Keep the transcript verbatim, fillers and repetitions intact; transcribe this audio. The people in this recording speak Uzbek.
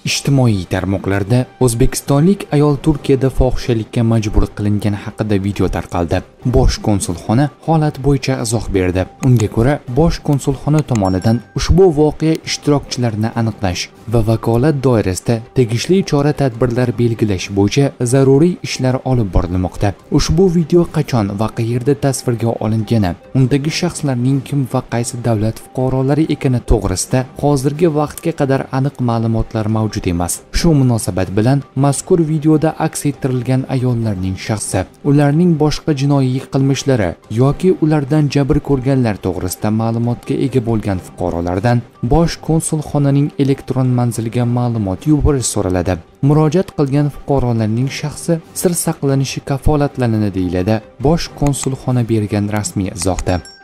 Ijtimoiy tarmoqlarda o'zbekistonlik ayol Turkiyada fohishalikka majbur qilingani haqida video tarqaldi. Bosh konsulxona holat bo'yicha izoh berdi. Unga ko'ra, bosh konsulxona tomonidan ushbu voqea ishtirokchilarini aniqlash va vakolat doirasida tegishli chora-tadbirlar belgilash bo'yicha zaruriy ishlar olib borilmoqda. Ushbu video qachon va qayerda tasvirga olingani, undagi shaxslarning kim va qaysi davlat fuqarolari ekani to'g'risida hozirgi vaqtga qadar aniq ma'lumotlar mavjud emas. Shu munosabat bilan mazkur videoda aks ettirilgan ayollarning shaxsi, ularning boshqa jinoiy qilmishlari yoki ulardan jabr ko'rganlar to'g'risida ma'lumotga ega bo'lgan fuqarolardan bosh konsulxonaning elektron manziliga ma'lumot yuborish so'raladi. Murojaat qilgan fuqarolarning shaxsi sir saqlanishi kafolatlanadi deyiladi bosh konsulxona bergan rasmiy izohda.